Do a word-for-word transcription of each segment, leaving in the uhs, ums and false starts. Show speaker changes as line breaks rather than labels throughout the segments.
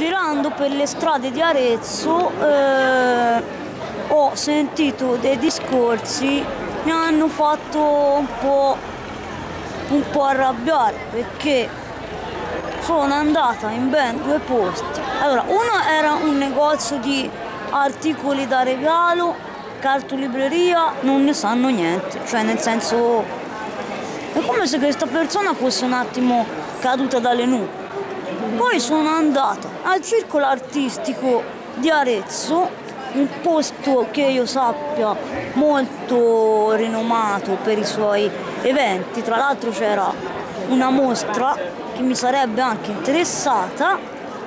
girando per le strade di Arezzo eh, ho sentito dei discorsi che mi hanno fatto un po', un po' arrabbiare, perché sono andata in ben due posti. Allora, uno era un negozio di articoli da regalo, cartolibreria, non ne sanno niente, cioè nel senso è come se questa persona fosse un attimo caduta dalle nubi. Poi sono andata al circolo artistico di Arezzo, un posto che io sappia molto rinomato per i suoi eventi, tra l'altro c'era una mostra che mi sarebbe anche interessata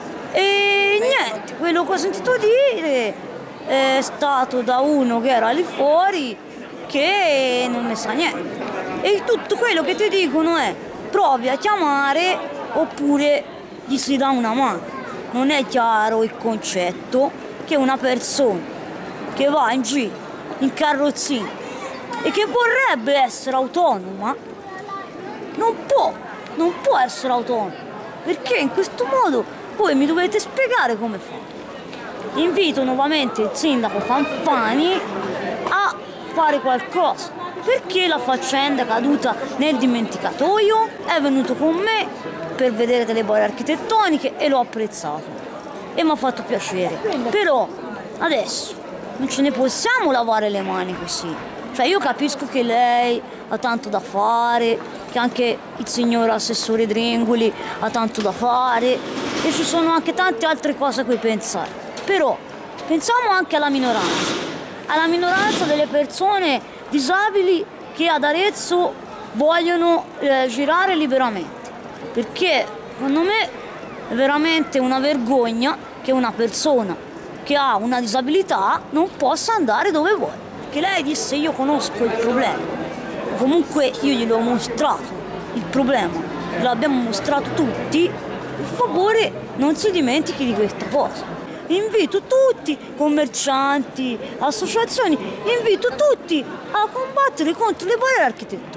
e niente, quello che ho sentito dire è stato da uno che era lì fuori che non ne sa niente e tutto quello che ti dicono è provi a chiamare oppure gli si dà una mano. Non è chiaro il concetto che una persona che va in giro in carrozzina e che vorrebbe essere autonoma non può, non può essere autonoma, perché in questo modo voi mi dovete spiegare come fare. Invito nuovamente il sindaco Fanfani a fare qualcosa, perché la faccenda è caduta nel dimenticatoio, è venuto con me per vedere delle bolle architettoniche e l'ho apprezzato e mi ha fatto piacere, però adesso non ce ne possiamo lavare le mani così. Cioè io capisco che lei ha tanto da fare, che anche il signor assessore Dringoli ha tanto da fare e ci sono anche tante altre cose a cui pensare, però pensiamo anche alla minoranza, alla minoranza delle persone disabili che ad Arezzo vogliono eh, girare liberamente, perché secondo me è veramente una vergogna che una persona che ha una disabilità non possa andare dove vuole. Che lei disse io conosco il problema, comunque io gliel'ho mostrato il problema, l'abbiamo mostrato tutti, per favore non si dimentichi di questa cosa. Invito tutti, commercianti, associazioni, invito tutti a combattere contro le barriere architettoniche.